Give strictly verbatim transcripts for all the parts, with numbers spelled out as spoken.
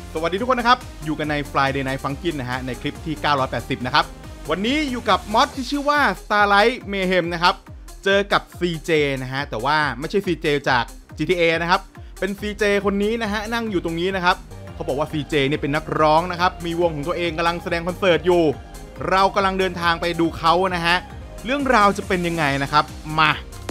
สวัสดีทุกคนนะครับอยู่กันใน Friday Night Funkin นะฮะในคลิปที่เก้าร้อยแปดสิบนะครับวันนี้อยู่กับมอดที่ชื่อว่า Starlight Mayhem นะครับเจอกับ ซี เจ นะฮะแต่ว่าไม่ใช่ ซี เจ จาก จี ที เอ นะครับเป็น ซี เจ คนนี้นะฮะนั่งอยู่ตรงนี้นะครับเขาบอกว่า ซี เจ เนี่ยเป็นนักร้องนะครับมีวงของตัวเองกำลังแสดงคอนเสิร์ตอยู่เรากำลังเดินทางไปดูเขานะฮะเรื่องราวจะเป็นยังไงนะครับมา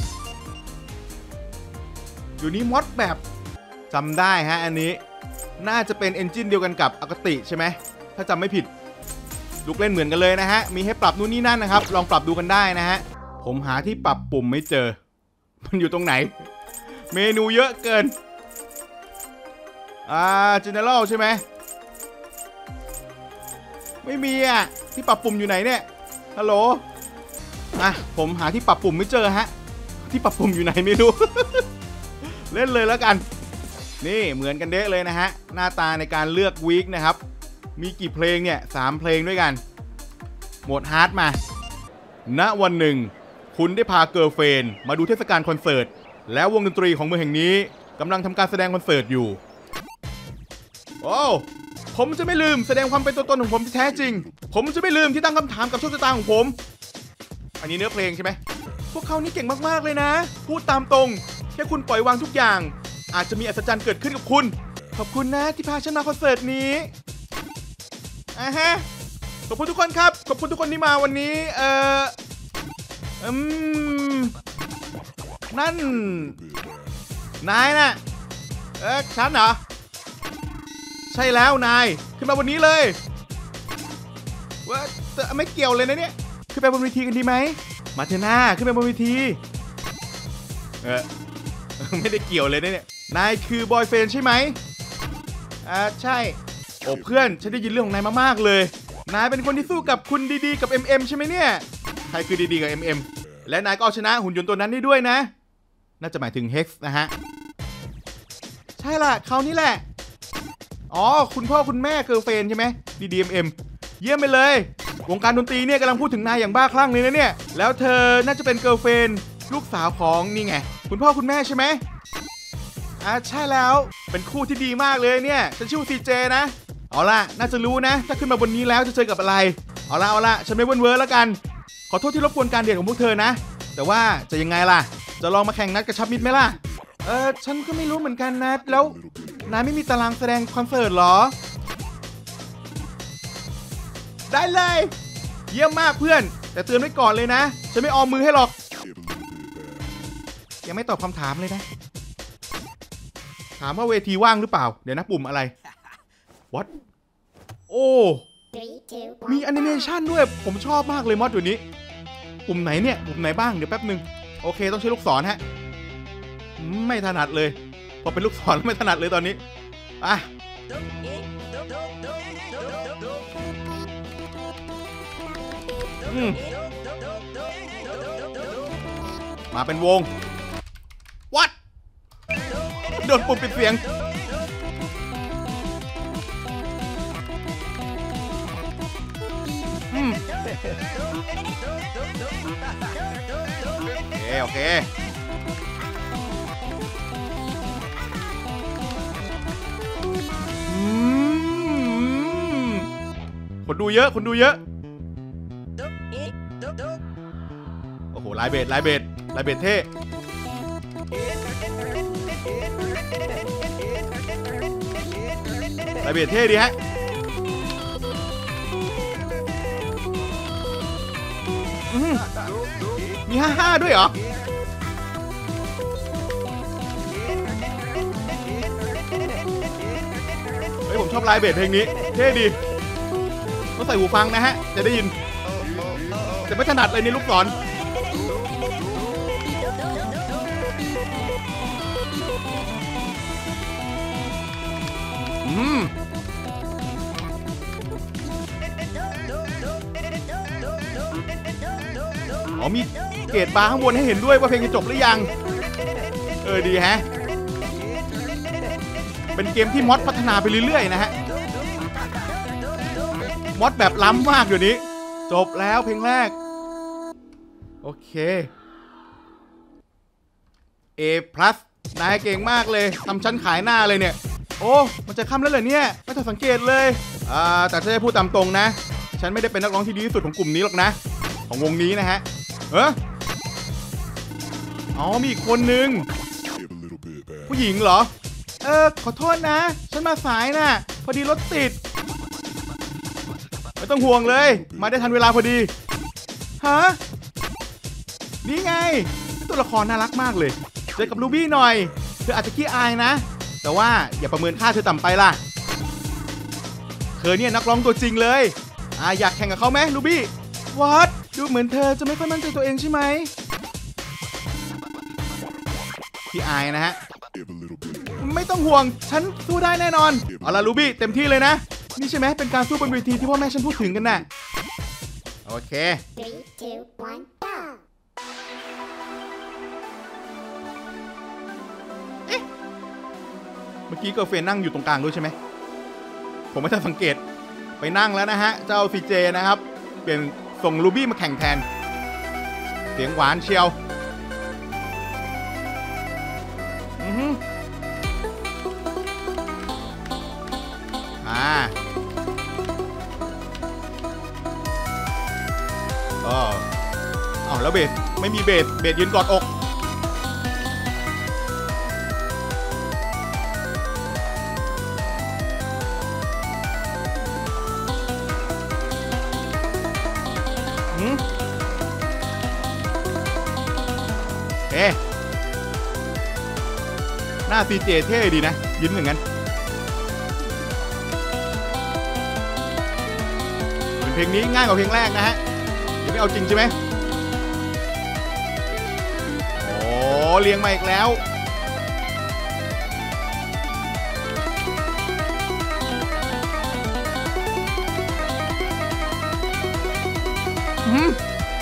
อยู่นี้มอดแบบจำได้ฮะอันนี้น่าจะเป็นเอนจินเดียวกันกับอากาติใช่ไหมถ้าจำไม่ผิดลูกเล่นเหมือนกันเลยนะฮะมีให้ปรับนู่นนี่นั่นนะครับลองปรับดูกันได้นะฮะผมหาที่ปรับปุ่มไม่เจอมันอยู่ตรงไหนเมนูเยอะเกินอ่า General ใช่ไหมไม่มีอ่ะที่ปรับปุ่มอยู่ไหนเนี่ยฮัลโหลอ่ะผมหาที่ปรับปุ่มไม่เจอฮะที่ปรับปุ่มอยู่ไหนไม่รู้ เล่นเลยแล้วกันนี่เหมือนกันเด้เลยนะฮะหน้าตาในการเลือกวีคนะครับมีกี่เพลงเนี่ยสามเพลงด้วยกันโหมดฮาร์ดมาณวันหนึ่งคุณได้พาเกิร์ลเฟรนด์มาดูเทศกาลคอนเสิร์ตแล้ววงดนตรีของเมืองแห่งนี้กำลังทำการแสดงคอนเสิร์ตอยู่โอ้ผมจะไม่ลืมแสดงความเป็นตัวตนของผมที่แท้จริงผมจะไม่ลืมที่ตั้งคำถามกับโชคชะตาของผมอันนี้เนื้อเพลงใช่ไหมพวกเขานี่เก่งมากๆเลยนะพูดตามตรงแค่คุณปล่อยวางทุกอย่างอาจจะมีอัศจรรย์เกิดขึ้นกับคุณขอบคุณนะที่พาฉันมาคอนเสิร์ตนี้อ่ะฮะขอบคุณทุกคนครับขอบคุณทุกคนที่มาวันนี้เอ่ออืมนั่นนายน่ะเอ๊ะฉันเหรอใช่แล้วนายขึ้นมาวันนี้เลยว่าไม่เกี่ยวเลยนะเนี่ยขึ้นไปบนเวทีกันดีไหมมาเถอะหน้าขึ้นไปบนเวทีเออไม่ได้เกี่ยวเลยนะเนี่ยนายคือบอยเฟรนด์ใช่ไหมอ่าใช่โอ้เพื่อนฉันได้ยินเรื่องของนายมามากเลยนายเป็นคนที่สู้กับคุณดีๆกับ เอ็ม เอ็ม ใช่ไหมเนี่ยใครคือดีๆกับ เอ็ม เอ็ม และนายก็เอาชนะหุ่นยนต์ตัวนั้นได้ด้วยนะน่าจะหมายถึง Hex นะฮะใช่ล่ะเขานี่แหละอ๋อคุณพ่อคุณแม่เกิร์ลเฟรนด์ใช่ไหมดี ดี เอ็ม เอ็ม เยี่ยมไปเลยวงการดนตรีเนี่ยกำลังพูดถึงนายอย่างบ้าคลั่งเลยนะเนี่ยแล้วเธอน่าจะเป็นเกิร์ลเฟรนด์ลูกสาวของนี่ไงคุณพ่อคุณแม่ใช่ไหมอ่าใช่แล้วเป็นคู่ที่ดีมากเลยเนี่ยฉันชื่อ ซี เจ นะเอาล่ะน่าจะรู้นะถ้าขึ้นมาบนนี้แล้วจะเจอกับอะไรเอาล่ะเอาล่ะฉันไม่เวิร์นเวิร์แล้วกันขอโทษที่รบกวนการเรียนของพวกเธอนะแต่ว่าจะยังไงล่ะจะลองมาแข่งนัดกระชับมิตรไหมล่ะเออฉันก็ไม่รู้เหมือนกันนะแล้วนายไม่มีตารางแสดงคอนเสิร์ตหรอได้เลยเยี่ยมมากเพื่อนแต่เตือนไว้ก่อนเลยนะฉันไม่ออมมือให้หรอกยังไม่ตอบคำถามเลยนะถามว่าเวทีว่างหรือเปล่าเดี๋ยวนะปุ่มอะไร What โอ้มีแอนิเมชันด้วยผมชอบมากเลยมอดอยู่นี้ปุ่มไหนเนี่ยปุ่มไหนบ้างเดี๋ยวแป๊บนึงโอเคต้องใช้ลูกศรฮะไม่ถนัดเลยพอเป็นลูกศรไม่ถนัดเลยตอนนี้อ่ะอืมมาเป็นวง What โดนปุ่มปิดเสียงอืมโอเคโอเคอืมคนดูเยอะคนดูเยอะโอ้โหลายเบสลายเบสลายเบสเท่ลายเบสเท่ดีฮะมีห้าห้าด้วยเหรอเฮ้ยผมชอบลายเบสเพลงนี้เท่ดีต้องใส่หูฟังนะฮะจะได้ยินแต่ไม่ถนัดเลยในลูกศรอืมอ๋อมีเกรดบาร์ข้างบนให้เห็นด้วยว่าเพลงจะจบหรือยังเออดีฮะเป็นเกมที่มอดพัฒนาไปเรื่อยๆนะฮะมอดแบบล้ำมากอยู่นี้จบแล้วเพลงแรกโอเค A พลัส นายเก่งมากเลยทำชั้นขายหน้าเลยเนี่ยโอ้มันจะค่ำแล้วเหรอเนี่ยไม่ทันสังเกตเลยอ่าแต่ถ้าจะพูดตามตรงนะฉันไม่ได้เป็นนักร้องที่ดีที่สุดของกลุ่มนี้หรอกนะของวงนี้นะฮะเอออ๋อมีอีกคนนึงผู้หญิงเหรอเออขอโทษนะฉันมาสายน่ะพอดีรถติดไม่ต้องห่วงเลยมาได้ทันเวลาพอดีฮะนี่ไงตัวละครน่ารักมากเลยเจอกับลูบี้หน่อยเธออาจจะขี้อายนะแต่ว่าอย่าประเมินค่าเธอต่ำไปล่ะเธอเนี่ยนักร้องตัวจริงเลยอ่าอยากแข่งกับเขาไหมลูบี้วัดดูเหมือนเธอจะไม่ค่อยมั่นใจตัวเองใช่ไหมขี้อายนะฮะไม่ต้องห่วงฉันสู้ได้แน่นอนเอาล่ะลูบี้เต็มที่เลยนะนี่ใช่ไหมเป็นการสู้บนเวทีที่พ่อแม่ฉันพูดถึงกันน่ะโอเคเมื่อกี้เกิร์ลเฟรนนั่งอยู่ตรงกลางด้วยใช่ไหมผมไม่ทันสังเกตไปนั่งแล้วนะฮะเจ้าซีเจนะครับเปลี่ยนส่งลูบี้มาแข่งแทนเสียงหวานเชียวอือฮึอ่าก็อ้าวแล้วเบสไม่มีเบสเบสยืนกอดอกเอ๊ะหน้าซีเจเท่ดีนะยิ้มอย่างนั้นเพลงนี้ง่ายกว่าเพลงแรกนะฮะยังไม่เอาจริงใช่ไหมโอ้เลี้ยงมาอีกแล้วอืม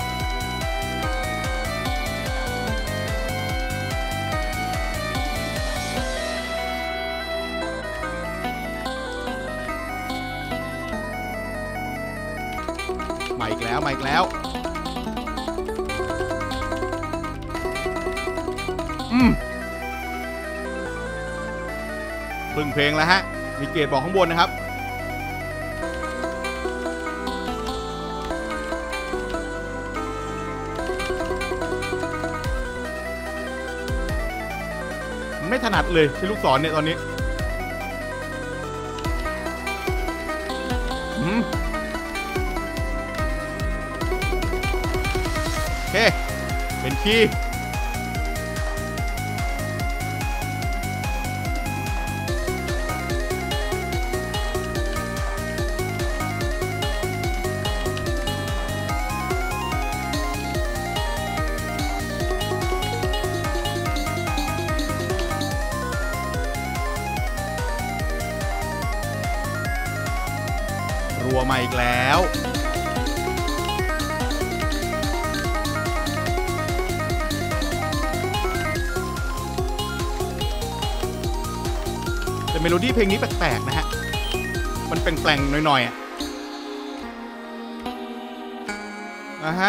มาอีกแล้วมาอีกแล้วอืมเพิ่งเพลงแล้วฮะมีเกรดบอกข้างบนนะครับไม่ถนัดเลยใช้ลูกศรเนี่ยตอนนี้อืมโอเคเป็นคีย์รัวมาอีกแล้วแต่เมโลดี้เพลงนี้แปลกๆนะฮะมันแปลงๆหน่อยๆอ่ะอ่ะฮะ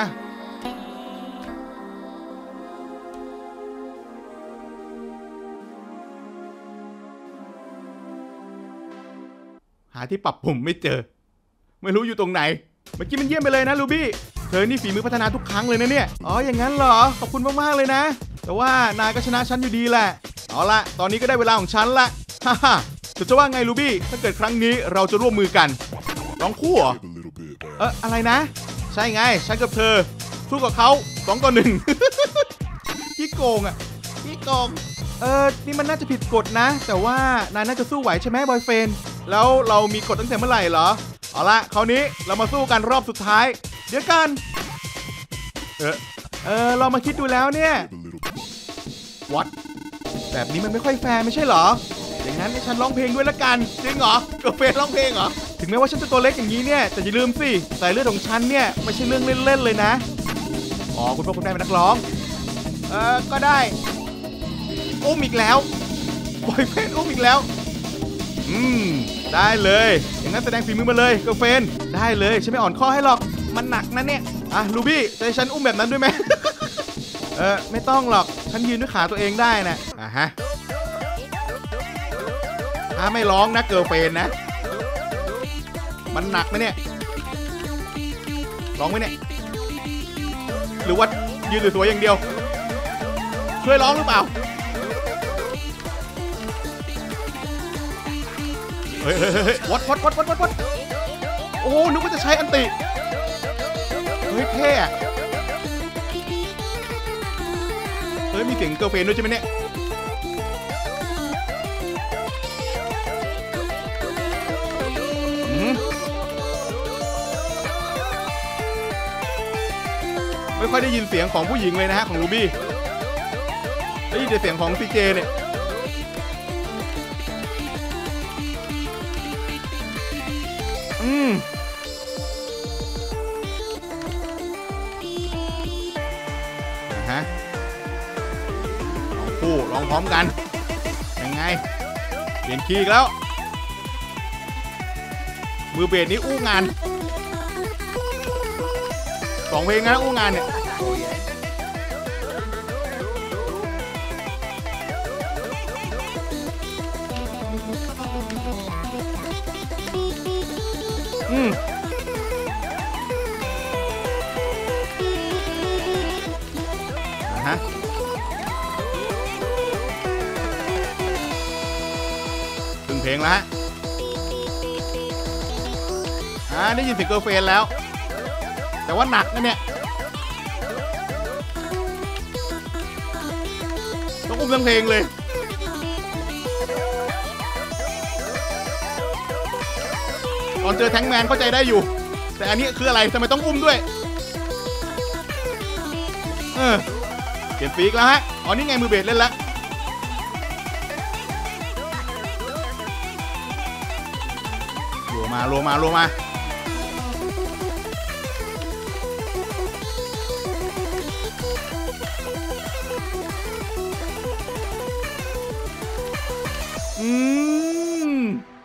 หาที่ปรับปุ่มไม่เจอไม่รู้อยู่ตรงไหนเมื่อกี้มันเยี่ยมไปเลยนะลูบี้เธอนี่ฝีมือพัฒนาทุกครั้งเลยนะเนี่ยอ๋ออย่างนั้นเหรอขอบคุณมากๆเลยนะแต่ว่านายก็ชนะฉันอยู่ดีแหละเอาละตอนนี้ก็ได้เวลาของฉันละฮ่าฮ่าเธอจะว่าไงลูบี้ถ้าเกิดครั้งนี้เราจะร่วมมือกันร้องคู่เหรอเอออะไรนะใช่ไงฉันกับเธอสู้กับเขาสองต่อหนึ่งขี้โกงอ่ะขี้โกงเออนี่มันน่าจะผิดกฎนะแต่ว่านายน่าจะสู้ไหวใช่ไหมบอยเฟรนด์แล้วเรามีกฎตั้งแต่เมื่อไหร่เหรอเอาละคราวนี้เรามาสู้กันรอบสุดท้ายเดี๋ยวกันเออเออเรามาคิดดูแล้วเนี่ย What แบบนี้มันไม่ค่อยแฟร์ไม่ใช่เหรออย่างนั้นให้ฉันร้องเพลงด้วยละกันจริงเหรอเกิร์ลเฟรนด์ร้องเพลงเหรอถึงแม้ว่าฉันจะตัวเล็กอย่างนี้เนี่ยแต่อย่าลืมสิสายเลือดของฉันเนี่ยไม่ใช่เรื่องเล่นๆเลยนะอ๋อคุณพ่อคุณแม่เป็นนักร้องเออก็ได้อุ้มอีกแล้วบอยเฟรนด์อุ้มอีกแล้วอืมได้เลยอย่างนั้นแสดงฝีมือมาเลยเกิร์ลเฟรนด์ได้เลยฉันไม่อ่อนข้อให้หรอกมันหนักนะเนี่ยอ่ะลูบี้จะให้ฉันอุ้มแบบนั้นด้วยไหม เออไม่ต้องหรอกฉันยืนด้วยขาตัวเองได้นะอ่ะฮะถ้าไม่ร้องนะเกิร์ลเฟรนด์นะมันหนักไหมเนี่ยร้องไหมเนี่ยหรือว่ายืนสวยๆอย่างเดียวช่วยร้องหรือเปล่าเฮ้ยเฮ้ยเฮ้ยวัดวัดวัดวัดวัดวัดโอ้นึกว่าจะใช้อันติเฮ้ยเท่อะเฮ้ยมีเสียงเกิร์ลเฟรนด์ด้วยใช่ไหมเนี่ยไม่ค่อยได้ยินเสียงของผู้หญิงเลยนะฮะของรูบี้ได้ยินแต่เสียงของซีเจเนี่ยอืมนะฮะลองคู่ลองพร้อมกันยังไงเปลี่ยนคีย์แล้วมือเบสนี้อู้งานสองเพลงนะอู้งานเนี่ยอืมฮะถึงเพลงแล้วฮะอ่าได้ยินเสียงเกิร์ลเฟรนด์แล้วแต่ว่าหนักนะเนี่ยต้องอุ้มทั้งเพลงเลยตอนเจอแทงแมนเข้าใจได้อยู่แต่อันนี้คืออะไรทำไมต้องอุ้มด้วยเออเปลี่ยนปีกแล้วฮะอ๋อนี่ไงมือเบสเล่นแล้วโลมาโลมาโลมาอืม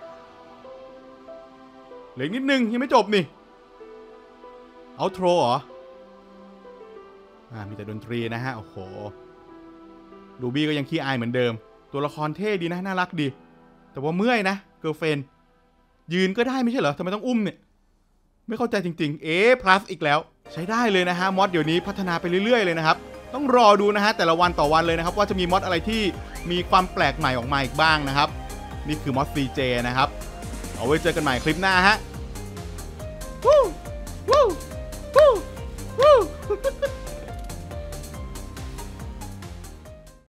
เหลือนิดนึงยังไม่จบนี่เอาโทรเหรออ่ามีแต่ดนตรีนะฮะโอ้โหรูบี้ก็ยังขี้อายเหมือนเดิมตัวละครเท่ดีนะน่ารักดีแต่ว่าเมื่อยนะเกิร์ลเฟรนด์ยืนก็ได้ไม่ใช่เหรอทำไมต้องอุ้มเนี่ยไม่เข้าใจจริงๆเอ๊ะ plus อีกแล้วใช้ได้เลยนะฮะมอดเดี๋ยวนี้พัฒนาไปเรื่อยๆเลยนะครับต้องรอดูนะฮะแต่ละวันต่อวันเลยนะครับว่าจะมีมอดอะไรที่มีความแปลกใหม่ออกมาอีกบ้างนะครับนี่คือมอด ซี เจ นะครับเอาไว้เจอกันใหม่คลิปหน้าฮะวู้วู้วู้วู้